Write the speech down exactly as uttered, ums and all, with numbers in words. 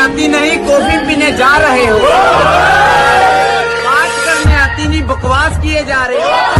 आती नहीं, कॉफी पीने जा रहे हो। बात करने आती नहीं, बकवास किए जा रहे हो।